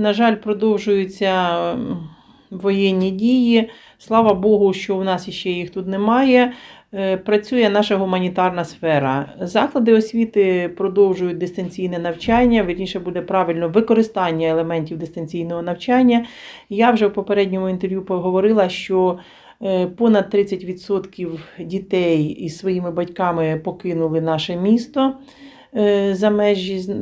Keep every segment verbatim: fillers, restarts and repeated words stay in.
на жаль, продовжуються воєнні дії. Слава Богу, що у нас ще їх тут немає. Працює наша гуманітарна сфера. Заклади освіти продовжують дистанційне навчання, вірніше буде правильно використання елементів дистанційного навчання. Я вже в попередньому інтерв'ю поговорила, що понад тридцять відсотків дітей із своїми батьками покинули наше місто. За межі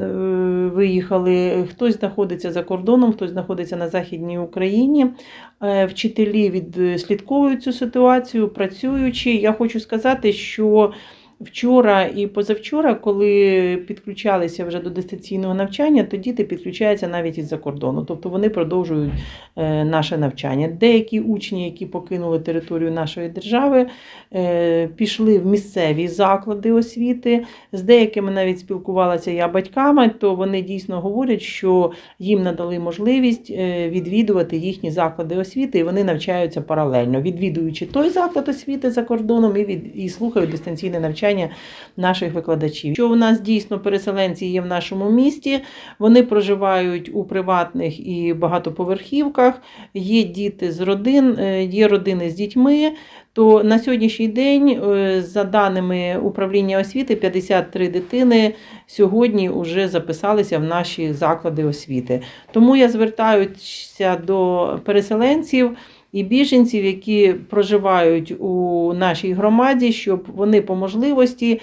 виїхали, хтось знаходиться за кордоном, хтось знаходиться на Західній Україні. Вчителі відслідковують цю ситуацію, працюючи. Я хочу сказати, що вчора і позавчора, коли підключалися вже до дистанційного навчання, то діти підключаються навіть із-за кордону. Тобто вони продовжують наше навчання. Деякі учні, які покинули територію нашої держави, пішли в місцеві заклади освіти. З деякими навіть спілкувалася я батьками, то вони дійсно говорять, що їм надали можливість відвідувати їхні заклади освіти, і вони навчаються паралельно, відвідуючи той заклад освіти за кордоном і, від, і слухають дистанційне навчання наших викладачів. Що у нас дійсно переселенці є в нашому місті, вони проживають у приватних і багатоповерхівках, є діти з родин, є родини з дітьми, то на сьогоднішній день, за даними управління освіти, п'ятдесят три дитини сьогодні вже записалися в наші заклади освіти. Тому я звертаюся до переселенців і біженців, які проживають у нашій громаді, щоб вони по можливості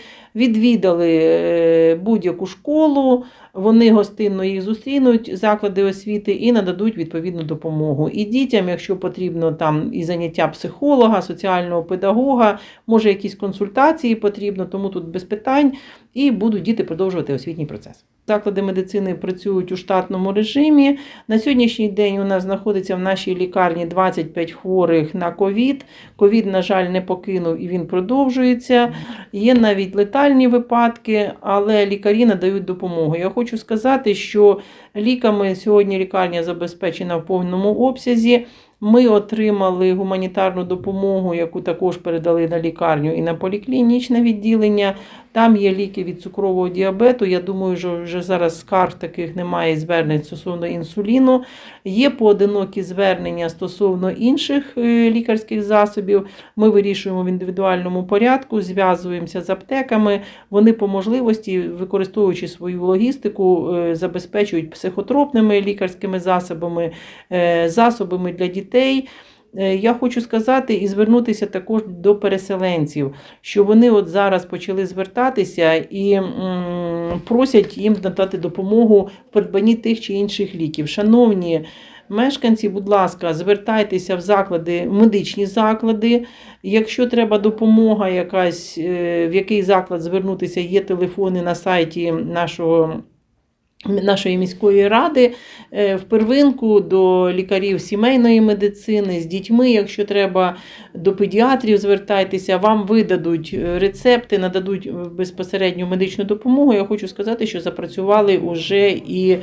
відвідали будь-яку школу, вони гостинно їх зустрінуть, заклади освіти, і нададуть відповідну допомогу. І дітям, якщо потрібно там і заняття психолога, соціального педагога, може якісь консультації потрібно, тому тут без питань, і будуть діти продовжувати освітній процес. Заклади медицини працюють у штатному режимі. На сьогоднішній день у нас знаходиться в нашій лікарні двадцять п'ять хворих на ковід. Ковід, на жаль, не покинув і він продовжується. Є навіть летальні випадки, але лікарі надають допомогу. Я хочу сказати, що ліками сьогодні лікарня забезпечена в повному обсязі. Ми отримали гуманітарну допомогу, яку також передали на лікарню і на поліклінічне відділення. Там є ліки від цукрового діабету. Я думаю, що вже зараз скарг таких немає, звернень стосовно інсуліну. Є поодинокі звернення стосовно інших лікарських засобів. Ми вирішуємо в індивідуальному порядку, зв'язуємося з аптеками. Вони по можливості, використовуючи свою логістику, забезпечують психотропними лікарськими засобами, засобами для дітей. Я хочу сказати і звернутися також до переселенців, що вони от зараз почали звертатися і просять їм надати допомогу в придбанні тих чи інших ліків. Шановні мешканці, будь ласка, звертайтеся в заклади, в медичні заклади. Якщо треба допомога якась, в який заклад звернутися, є телефони на сайті нашого нашої міської ради, в первинку до лікарів сімейної медицини, з дітьми, якщо треба, до педіатрів звертайтеся, вам видадуть рецепти, нададуть безпосередню медичну допомогу. Я хочу сказати, що запрацювали вже і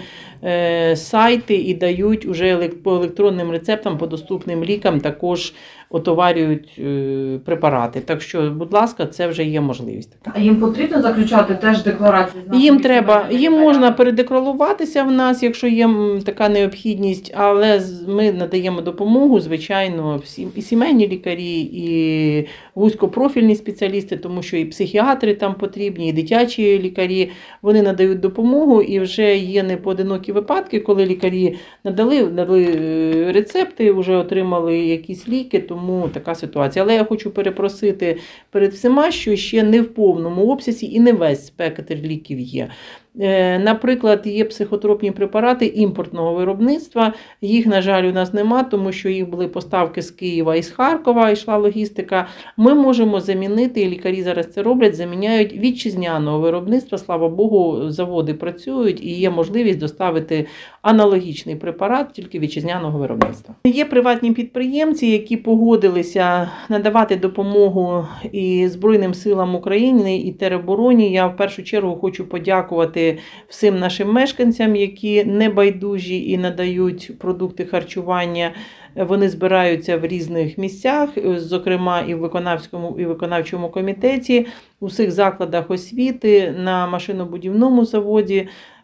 сайти, і дають уже по електронним рецептам, по доступним лікам також отоварюють препарати. Так що, будь ласка, це вже є можливість. А їм потрібно заключати теж декларацію? Їм треба, їм можна передекларуватися в нас, якщо є така необхідність, але ми надаємо допомогу, звичайно, всім, і сімейні лікарі, і вузькопрофільні спеціалісти, тому що і психіатри там потрібні, і дитячі лікарі, вони надають допомогу, і вже є непоодинокі випадки, коли лікарі надали, надали рецепти, вже отримали якісь ліки, тому така ситуація. Але я хочу перепросити перед всіма, що ще не в повному обсязі і не весь спектр ліків є. Наприклад, є психотропні препарати імпортного виробництва, їх, на жаль, у нас нема, тому що їх були поставки з Києва і з Харкова, йшла логістика. Ми можемо замінити, і лікарі зараз це роблять, заміняють вітчизняного виробництва, слава Богу, заводи працюють і є можливість доставити аналогічний препарат, тільки вітчизняного виробництва. Є приватні підприємці, які погодилися надавати допомогу і Збройним силам України, і теробороні. Я в першу чергу хочу подякувати всім нашим мешканцям, які не байдужі і надають продукти харчування. Вони збираються в різних місцях, зокрема і в виконавському, і виконавчому комітеті, у всіх закладах освіти, на машинобудівному заводі.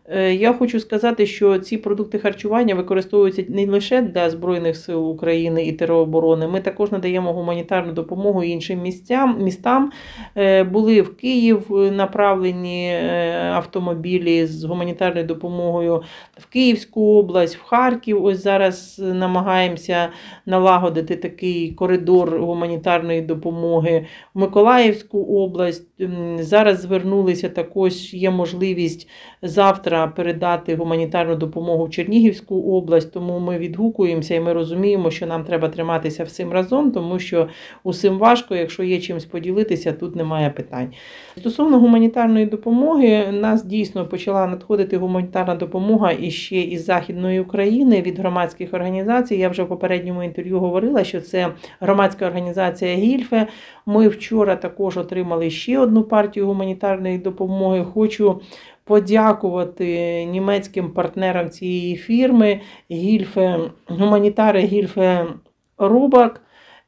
Я хочу сказати, що ці продукти харчування використовуються не лише для Збройних сил України і тероборони. Ми також надаємо гуманітарну допомогу іншим місцям, містам. Були в Київ направлені автомобілі з гуманітарною допомогою, в Київську область, в Харків. Ось зараз намагаємося налагодити такий коридор гуманітарної допомоги. В Миколаївську область зараз звернулися, також є можливість завтра передати гуманітарну допомогу в Чернігівську область, тому ми відгукуємося і ми розуміємо, що нам треба триматися всім разом, тому що усім важко, якщо є чимось поділитися, тут немає питань. Стосовно гуманітарної допомоги, нас дійсно почала надходити гуманітарна допомога іще із Західної України від громадських організацій. Я вже в попередньому інтерв'ю говорила, що це громадська організація «Гільфе». Ми вчора також отримали ще одну партію гуманітарної допомоги. Хочу подякувати німецьким партнерам цієї фірми Гільфе, гуманітари Гільфе Рубак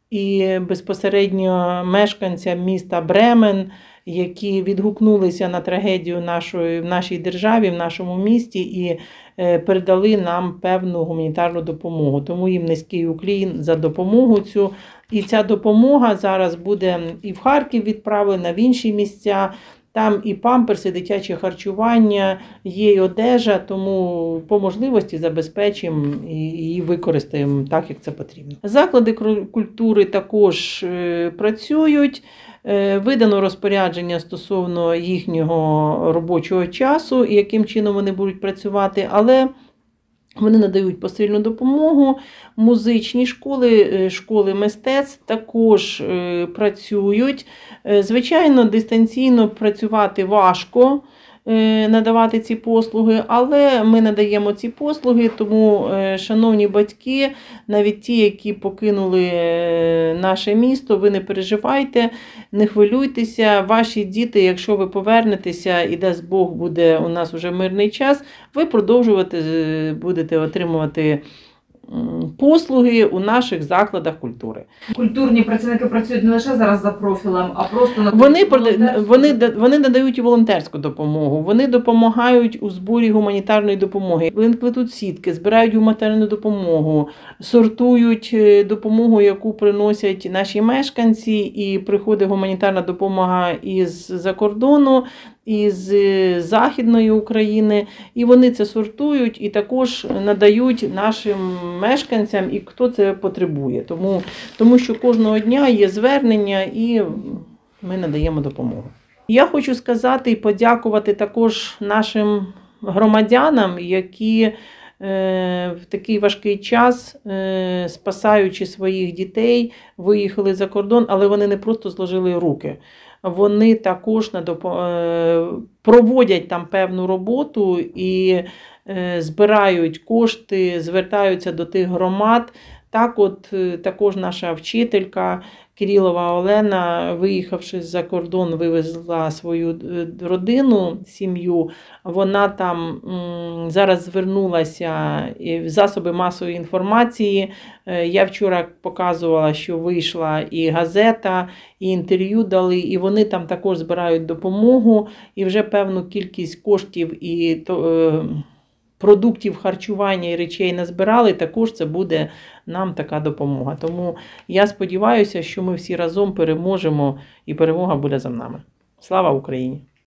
і безпосередньо мешканцям міста Бремен, які відгукнулися на трагедію нашої, в нашій державі, в нашому місті і передали нам певну гуманітарну допомогу. Тому їм низький уклін за допомогу цю. І ця допомога зараз буде і в Харків відправлена, в інші місця. Там і памперси, дитяче харчування, є і одежа, тому по можливості забезпечимо і її використаємо так, як це потрібно. Заклади культури також працюють. Видано розпорядження стосовно їхнього робочого часу і яким чином вони будуть працювати, але вони надають посильну допомогу. Музичні школи, школи мистецтв також працюють. Звичайно, дистанційно працювати важко, надавати ці послуги, але ми надаємо ці послуги, тому, шановні батьки, навіть ті, які покинули наше місто, ви не переживайте, не хвилюйтеся, ваші діти, якщо ви повернетеся і дасть Бог буде у нас вже мирний час, ви продовжувати будете отримувати послуги у наших закладах культури. Культурні працівники працюють не лише зараз за профілем, а просто на вони, вони, вони надають і волонтерську допомогу, вони допомагають у зборі гуманітарної допомоги, вони плетуть сітки, збирають гуманітарну допомогу, сортують допомогу, яку приносять наші мешканці, і приходить гуманітарна допомога із-за кордону, із Західної України, і вони це сортують і також надають нашим мешканцям, і хто це потребує. Тому, тому що кожного дня є звернення і ми надаємо допомогу. Я хочу сказати і подякувати також нашим громадянам, які в такий важкий час, спасаючи своїх дітей, виїхали за кордон, але вони не просто зложили руки. Вони також проводять там певну роботу і збирають кошти, звертаються до тих громад. Так от також наша вчителька Кирилова Олена, виїхавши за кордон, вивезла свою родину, сім'ю. Вона там зараз звернулася в засоби масової інформації. Я вчора показувала, що вийшла і газета, і інтерв'ю дали, і вони там також збирають допомогу, і вже певну кількість коштів і то, продуктів харчування і речей назбирали, також це буде нам така допомога. Тому я сподіваюся, що ми всі разом переможемо і перемога буде за нами. Слава Україні!